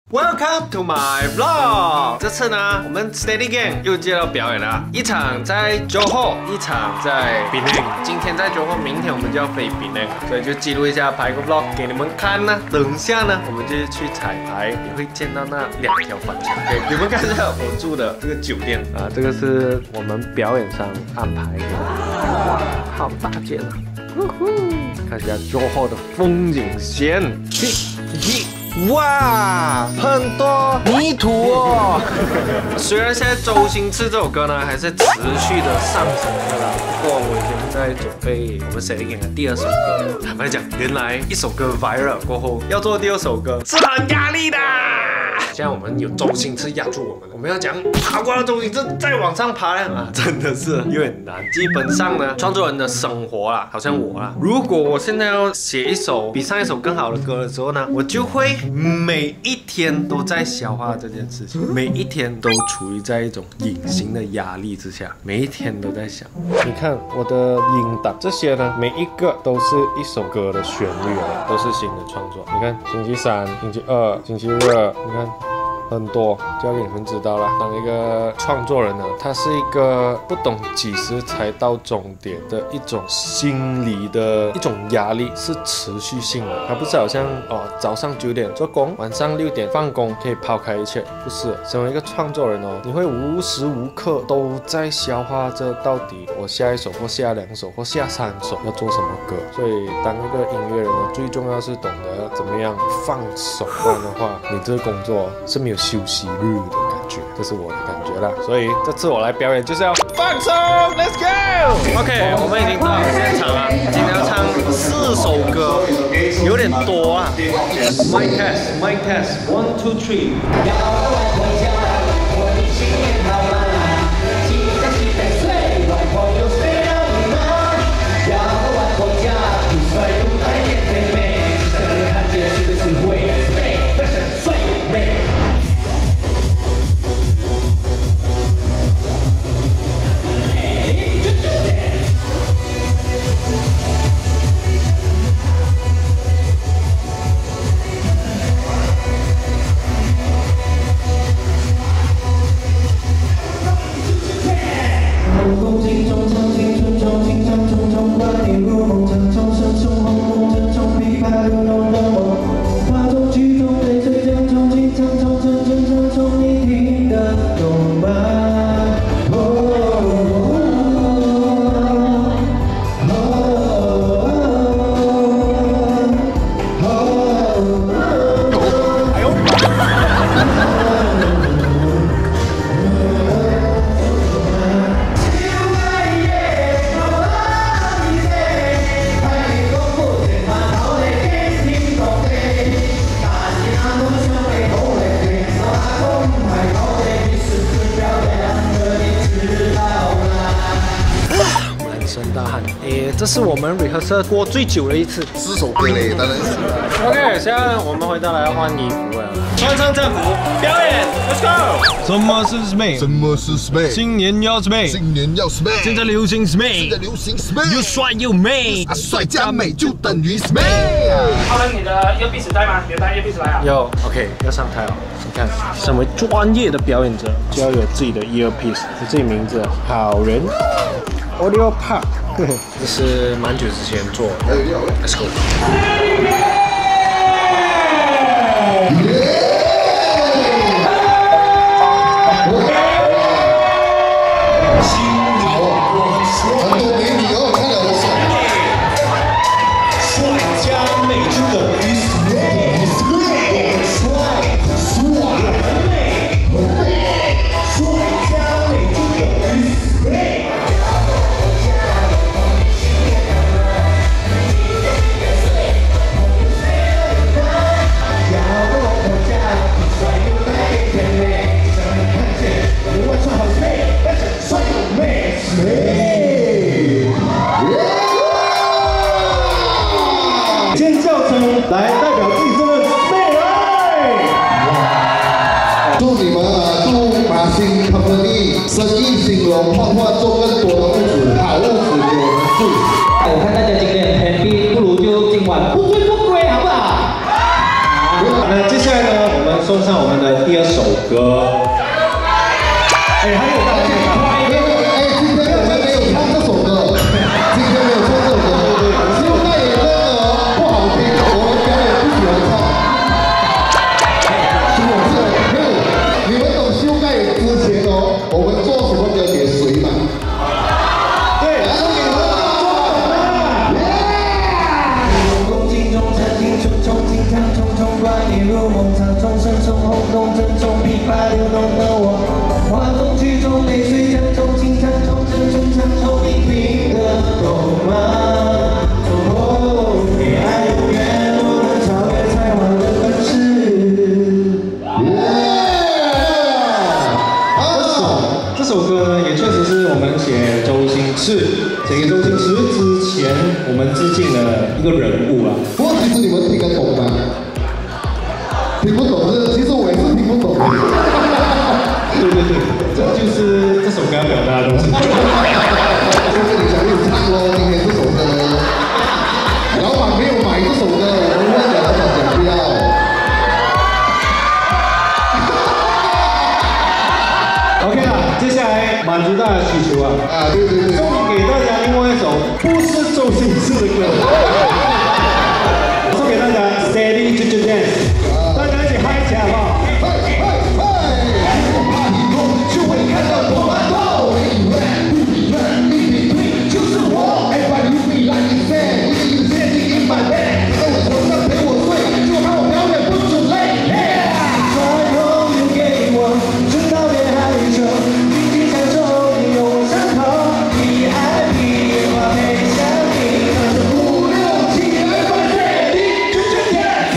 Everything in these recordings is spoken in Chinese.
Welcome to my vlog。这次呢，我们 Steady Gang 又接到表演了，一场在 Johor， 一场在 Penang。今天在 Johor， 明天我们就要飞 Penang， 所以就记录一下，拍个 vlog 给你们看呢。等一下呢，我们就去彩排，也会见到那2条帆船。给你们看一下我住的这个酒店啊，这个是我们表演上安排的。哇，好大间啊！看一下 Johor 的风景线。哇，很多泥土哦！虽然现在周星驰这首歌呢还是持续的上升的啦，不过我已经在准备我们Steady Gang的第2首歌。坦白讲，原来一首歌 viral 过后，要做第2首歌是很压力的。现在我们有周星驰压住我们要讲爬过了周星驰再往上爬呢啊，真的是有点难。基本上呢，创作人的生活啦，好像我啦，如果我现在要写一首比上一首更好的歌的时候呢，我就会每一天都在消化这件事情，每一天都处于在一种隐形的压力之下，每一天都在想。你看我的音档这些呢，每一个都是一首歌的旋律啊，都是新的创作。你看星期3、星期2、星期日，你看。很多就要给你们知道了。当一个创作人呢，他是一个不懂几时才到终点的一种心理的一种压力，是持续性的。它不是好像早上9点做工，晚上6点放工，可以抛开一切。不是，身为一个创作人哦，你会无时无刻都在消化着到底我下一首或下2首或下3首要做什么歌。所以当一个音乐人呢，最重要是懂得怎么样放手，不然的话，你这个工作是没有休息日的感觉，这是我的感觉啦。所以这次我来表演就是要放松 ，Let's go！OK， 我们已经到现场了，今天要唱4首歌，有点多啊。Mic test，Mic test，1 2 3。这是我们 rehearsal 过最久的一次 ，4首歌嘞，当然是。 OK， 现在我们回到来换衣服了，穿上制服表演 ，Let's go。 什么是 Smay？ 什么是 Smay？ 新年要 Smay， 新年要 Smay， 现在流行 Smay， 现在流行 Smay， 又帅又美， 帅加美就等于 Smay。 浩文，你的earpiece带吗？你带earpiece来啊？ 有 ，OK， 要上台了。你看，身为专业的表演者，就要有自己的 earpiece， 有自己名字，好人 Audio Park。这是蛮久之前做的 ，Let's go。 很多美女哦，看了我爽。 帅加美就等于 Smay， 帅美，帅加美就等于 Smay。尖叫声来代表自己这个妹来！ 祝你们祝马新 company 生意兴隆，幻化做更多的物质，好物质给我们住。 我看大家今天 happy， 不如就今晚不醉不归，好不好？ 那接下来呢，我们送上我们的第2首歌。哎，还有道歉啊！ 今天我们没有唱这首歌，今天没有唱这首歌，修盖也真的不好听，我们表演不喜欢唱。你们懂修盖之前哦，我们做什么歌给谁吗？对，送给我们恭敬中曾经重重轻唱重重怪你入梦场中声声轰动震中琵琶流动的我哗众取宠泪水将重轻唱重声重唱重一笔的懂吗？给爱永远我能超越才华的本事。 这首歌呢，也确实是我们写周星驰，写给周星驰之前，我们致敬的一个人物啊。 不过其实你们听得懂吗？听不懂的，其实我也是听不懂。 对，这就是这首歌要表达的东西。 就是你想有唱咯，今天这首歌，老板没有买这首歌，我们问了老板讲不要。 OK 了，接下来满足大家的需求啊！ 对， 送给大家另外一首不是周星驰的歌，送给大家 Steady to Dance， 大家一起嗨起来好不好？ 就会看到我们后就是我 ，Everybody be like you said， 你是in my bed， 在我床上陪我睡，就看我表演不准累。 传统留给我，直到别害羞，紧紧享受你有我伤口，你爱你电话配上你5、6、7 ，Everybody to dance。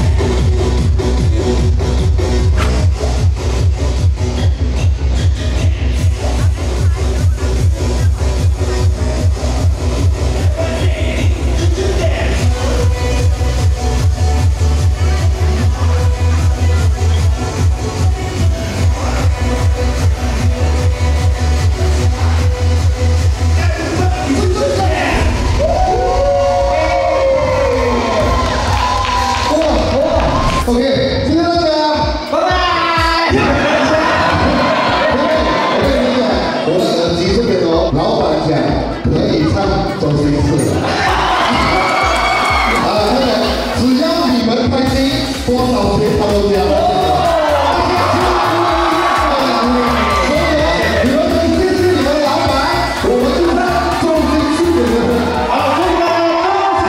OK， 谢谢大家，拜拜。我的耳机这边哦，老板讲可以唱周星驰。只要你们开心，多少钱他都交。你们很谢谢你们老板，我们就唱周星驰的歌。好，谢谢大家。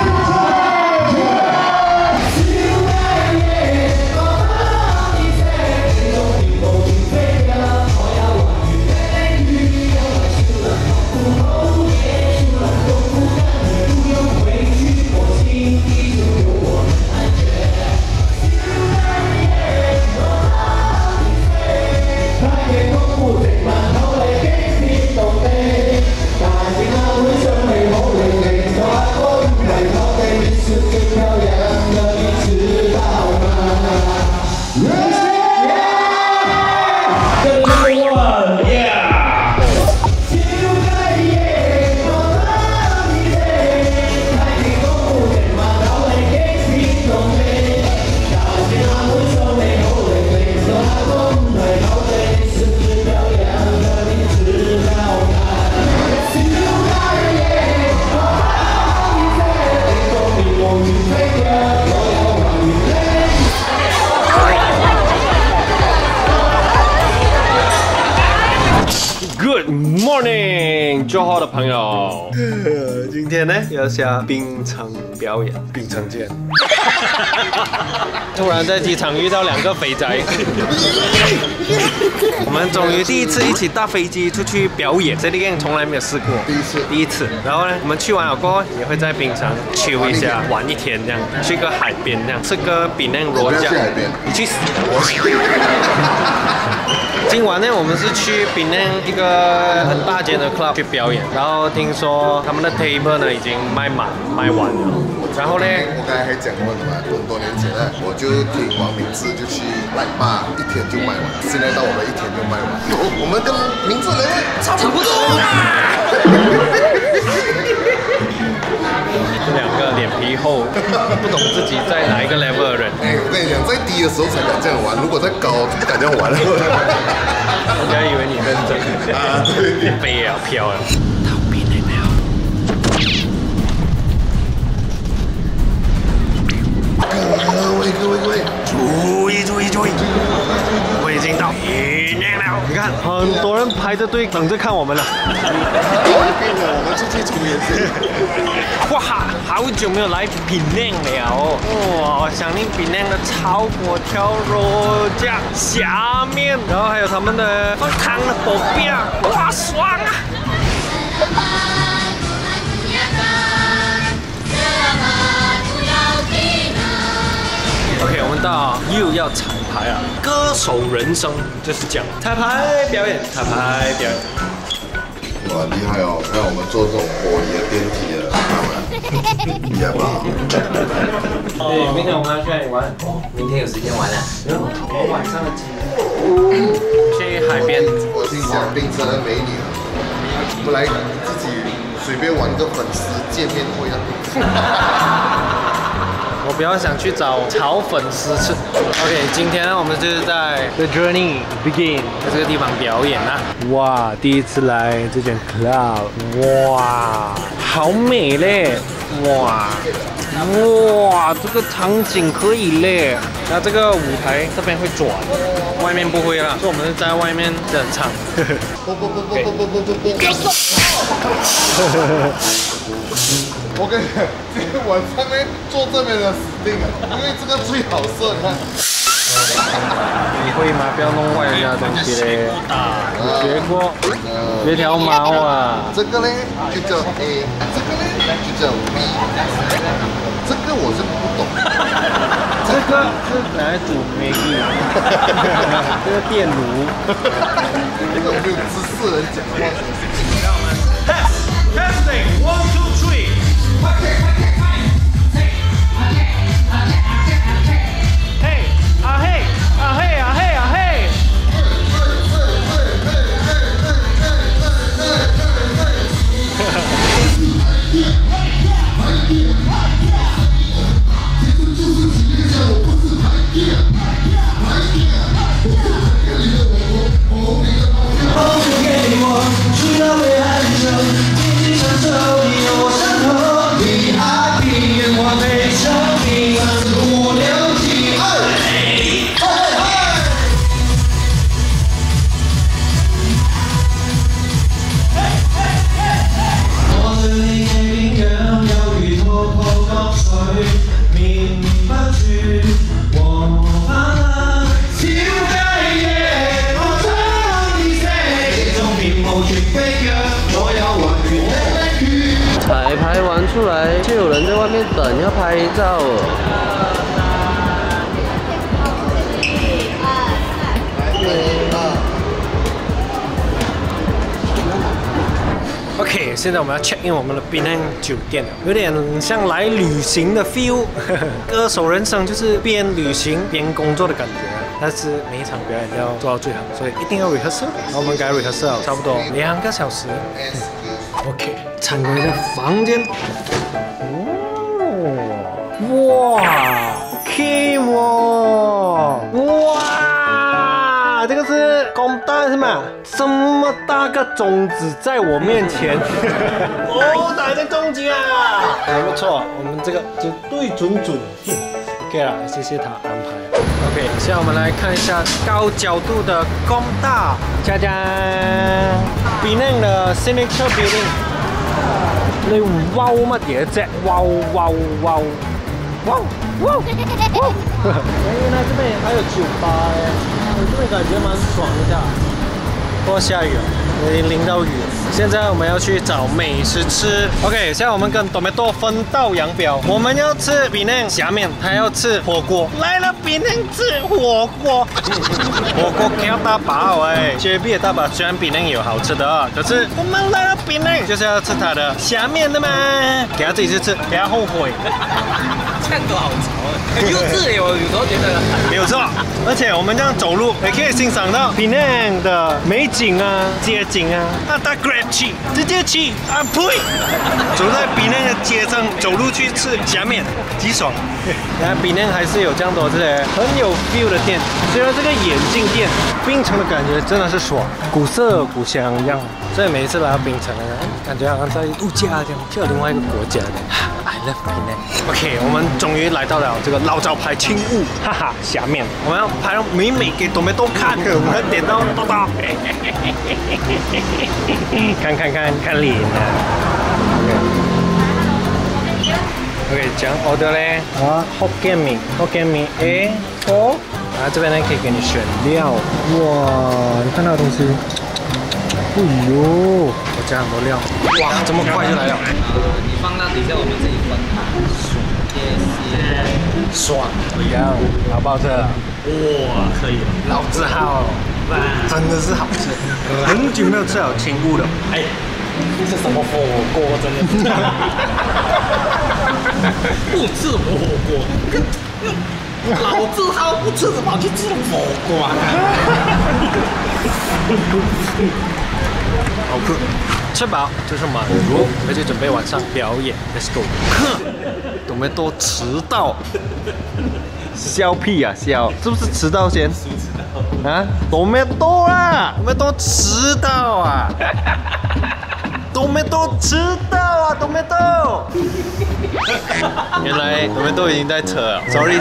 Good morning， 9号的朋友，今天呢要下槟城表演，槟城见。突然在机场遇到2个肥宅，我们终于第一次一起搭飞机出去表演，这里从来没有试过，第一次。然后呢，我们去完了过后，也会在槟城休一下，玩1天这样，去个海边这样，吃个槟榔螺酱。你去死！今晚呢，我们是去槟榔一个很大间的 club 去表演，然后听说他们的 table 呢已经卖完了。然后呢， 我刚才还讲过的嘛，很多年前呢，我就听王明志就去来骂，1天就卖完，现在到我们1天就卖完，我们跟明志人差不多啦。 这2个脸皮厚，不懂自己在哪一个 level 的人。 哎，我跟你讲，在低的时候才敢这样玩，如果在高就不敢这样玩了。 人家以为你认真啊，对，飞也要飘了。到边了没有？ 各位， 注意！我已经到边了。你看，很多人排着队等着看我们了。 我们出去抽也是。 哇，好久没有来槟榔了。哇，想念槟榔的炒粿条、肉酱、虾面，然后还有他们的放汤的薄饼，哇，爽啊！OK， 我们到又要彩排啊！歌手人生就是这样，彩排表演。 哇，厉害哦！看我们做这种玻璃的电梯的，厉害吧？ 对，明天我们要去哪里玩？ 明天有时间玩了。 我晚上的机去海边。 我是想槟城的美女啊，我们来自己随便玩个粉丝见面会啊。 我比较想去找炒粉丝吃。OK， 今天我们就是在 The Journey Begin 在这个地方表演啊。哇，第一次来这间 club， 哇，好美嘞！哇，这个场景可以嘞。那这个舞台这边会转，外面不会啦，所以我们是在外面这样唱。 不，我跟你讲，今天晚上呢，坐这边的死定了，因为这个最好射，你看。 你会吗？不要弄坏人家的东西嘞。你学过？学条毛啊。 这个呢就叫 A， 这个呢就叫 B。这个我是不懂。 这个是拿来煮Maggi，这个电炉。 这个我没有知识人讲话。 让我们 testing 1 2 3。彩排完出来，就有人在外面等要拍照哦。OK， 现在我们要 check in 我们的槟榔酒店，有点像来旅行的 feel。歌手人生就是边旅行边工作的感觉，但是每一场表演要做到最好，所以一定要 rehearsal。我们该 rehearsal 差不多2个小时。OK， 参观一下房间。哇 ，Kim 哦，哇，这个是公大是吗？这么大个种子在我面前，哦，打在中间啊，还不错，我们这个就对准。OK 了，谢谢他安排。OK， 现在我们来看一下高角度的公大，짜잔，槟榔的 signature building。你wow乜嘢啫？哇！哎，那这边还有酒吧哎，这边感觉蛮爽的。不过下雨了，已经淋到雨了。现在我们要去找美食吃。OK， 现在我们跟Tomato分道扬镳，我们要吃槟榔虾面，他要吃火锅。来了，槟榔吃火锅。火锅给要大把哎，JB 也大把。虽然槟榔有好吃的，可是我们来了槟榔就是要吃它的虾面的嘛，给他自己去吃，不要后悔。 唱歌好潮很幼稚耶，我有时候觉得。没有错，而且我们这样走路也可以欣赏到Penang的美景啊、街景啊。搭 Grab 去，直接去啊呸！走在Penang的街上走路去吃虾面，极爽。然后Penang还是有这样多这些很有 feel 的店，虽然这个眼镜店，槟城的感觉真的是爽，古色古香一样。所以每一次来到槟城，感觉好像在度假这样，去了另外一个国家的。I love Penang。OK， 我们终于来到了这个老招牌青雾，哈哈，下面我们要拍到美美给多美多看，我们要点到多大，看脸啊。OK， 讲 order 嘞，Hokkien mee A 4，啊这边呢可以给你选料，哇，你看那个东西。哎呦，我加很多料，哇，这么快就来了。 你放到底下，我们自己分它。 爽，一样，好不好吃？哇，可以了，老字号，真的是好吃。很久没有吃了青雾了，哎，这是什么火锅？真的是，不吃火锅，老字号不吃怎么去吃火锅啊？好吃，吃饱就是满足，而且准备晚上表演 ，Let's go！ 我们都迟到，笑屁啊笑，是不是迟到先？啊，都没多啦，我们都迟到啊，都没都迟到啊，都没到。原来我们都已经在扯了 ，sorry。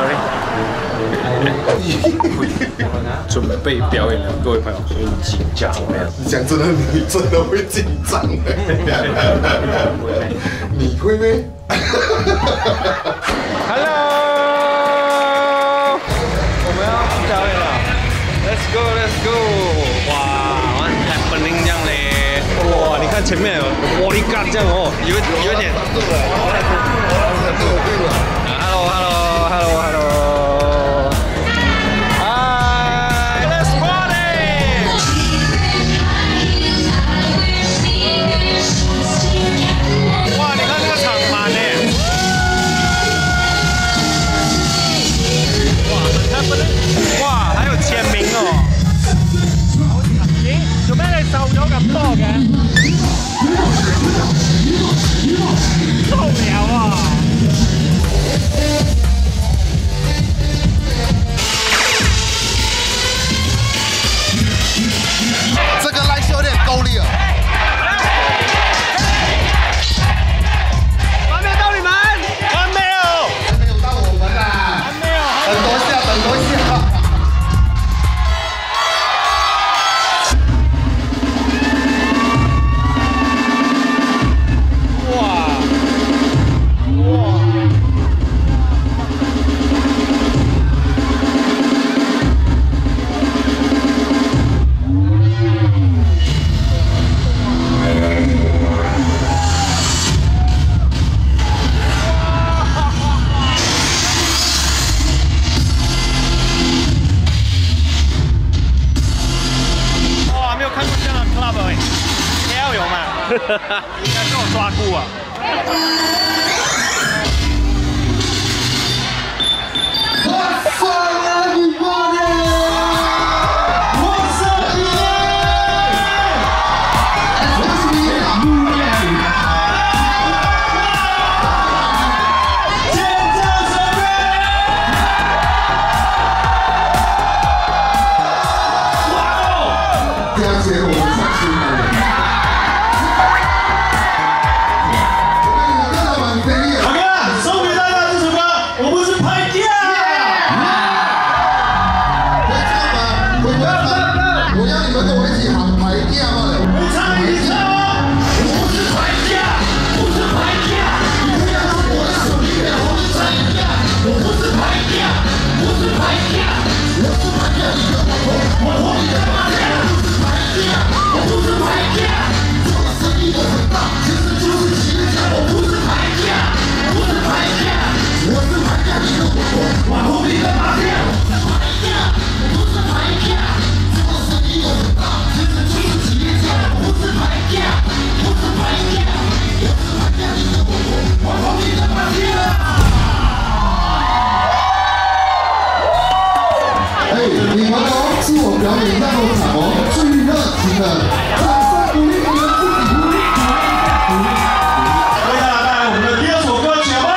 准备表演了，各位朋友，很紧张没有？ 你讲真的，你真的会紧张的。你会咩 ？Hello， 我们要表演了 ，Let's go！ 哇，很 happening 这样嘞！哇，你看前面有 bodyguard 这样哦，有点。Hello。哇，還有簽名哦！咦，做咩你瘦咗咁多嘅？受唔了啊！ 这个赖是有点够力了。 还没有到你们，还没有， 还没有到我们啦， 还没有， 等多下。 应该是我抓过啊！ 我表演那么场哦，最热情的，掌声鼓励你们自己鼓励。 为大家带来我们的第二首歌曲吧。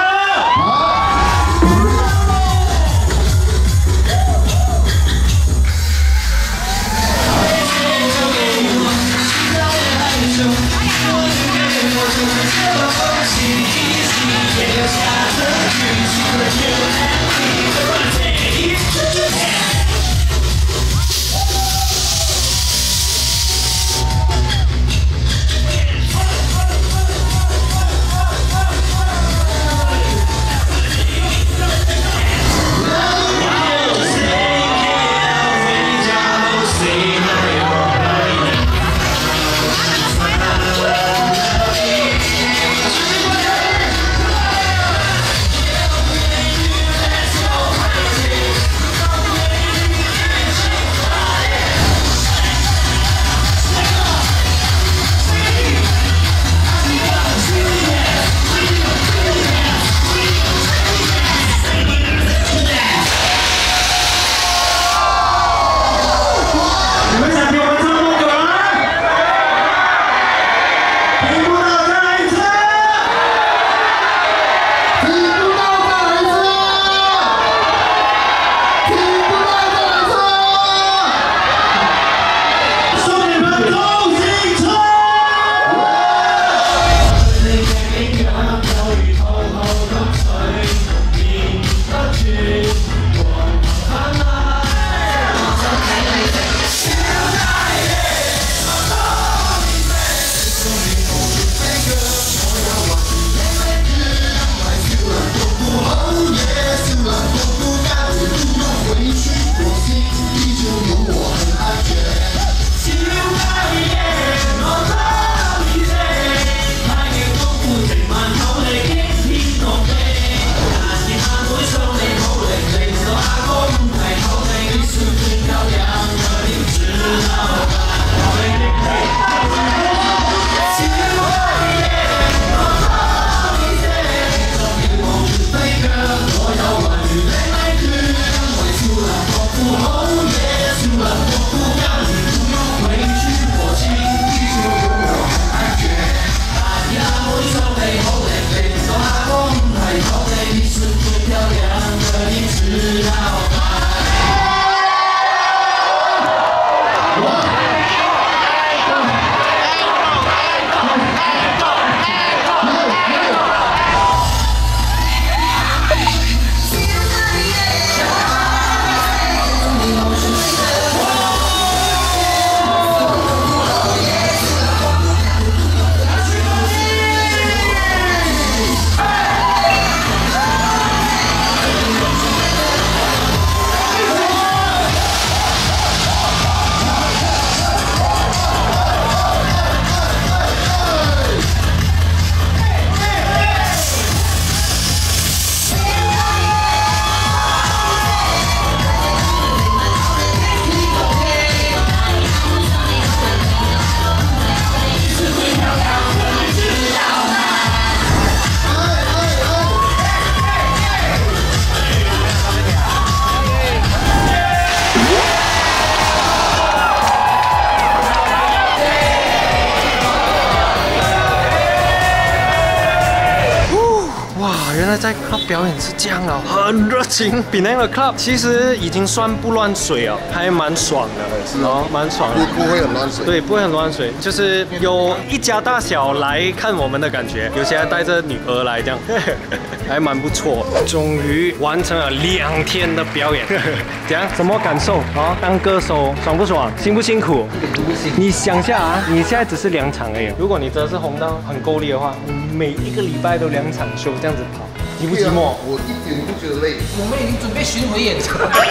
原来在 club 表演是这样啊，很热情。比那个 club 其实已经算不乱水哦，还蛮爽的，哦，蛮爽的。 不会很乱水。 对，不会很乱水，就是有一家大小来看我们的感觉，有些还带着女儿来这样，还蛮不错。终于完成了2天的表演，怎样？什么感受啊？当歌手爽不爽？辛不辛苦？你想下啊，你现在只是2场而已。如果你真的是红到很够力的话，每一个礼拜都2场秀这样子跑。寂不寂寞？ 我一点不觉得累。 我们已经准备巡回演出了。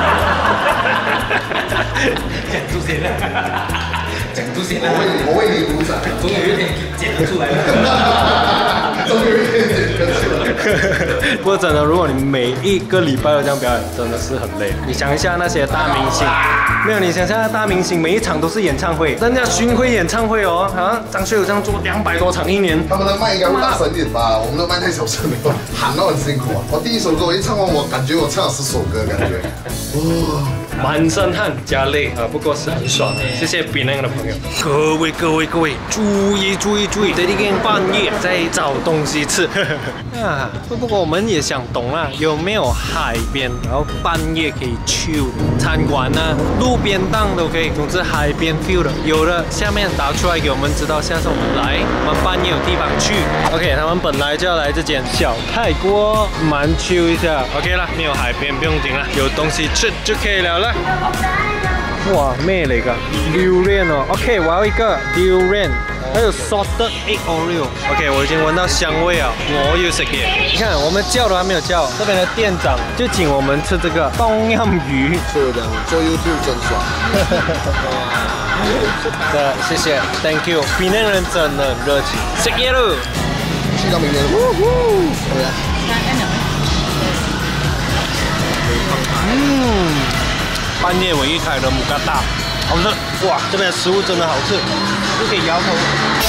讲出现了，讲出现了。 我为你鼓掌。 总有一天剪得出来了。 终于可以剪得出来。 不过真的，如果你每一个礼拜都这样表演，真的是很累。你想一下那些大明星，没有你想象大明星每一场都是演唱会，人家巡回演唱会哦，好像张学友这样做200多场1年。 他们的麦应该会大声一点吧？我们的麦太小声了，喊到很辛苦啊。我第一首歌我一唱完，我感觉我唱了10首歌，感觉。哇。 满身汗加累啊，不过是很爽的。谢谢槟榔的朋友。各位，注意！这里跟半夜在找东西吃啊。不过我们也想懂啊，有没有海边，然后半夜可以去餐馆啊、路边档都可以。总之海边 feel 的，有的下面打出来给我们知道，下次我们来，我们半夜有地方去。OK， 他们本来就要来这间小泰国，蛮 chill 一下。OK 啦，没有海边不用紧啦，有东西吃就可以了啦。哇，咩嚟㗎？durian 哦 ，OK， 我要一个 durian， 还有 salted egg Oreo。OK， 我已经闻到香味啊，我要食嘢。你看，我们叫都还没有叫，这边的店长就请我们吃这个冬阴鱼。 是的，做 YouTube 真爽。 谢谢 ，Thank you， 槟榔人真的很热情，食嘢咯。 去到明年了。对呀。 半夜唯一开的姆嘎达，好吃！哇，这边的食物真的好吃，就可以摇头。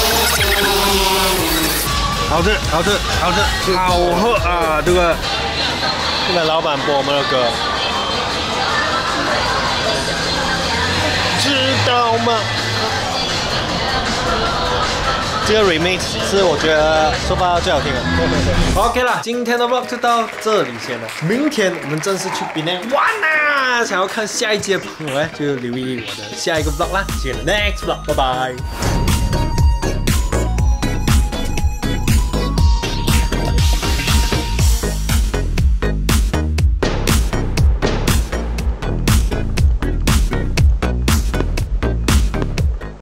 好吃，好喝啊！这边老板播我们的歌，知道吗？这个 remix 是我觉得说发最好听的。OK 啦，今天的 vlog 就到这里先了。明天我们正式去槟榔玩啦！想要看下一集的朋友呢，就留意我的下一个 vlog 啦。See you in the next vlog， 拜拜。